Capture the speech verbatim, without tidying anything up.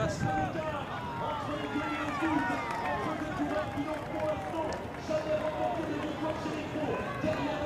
reste l'écart entre les deux et les douze, entre deux coureurs qui n'ont pour l'instant jamais remporté de victoire chez les pros. Derrière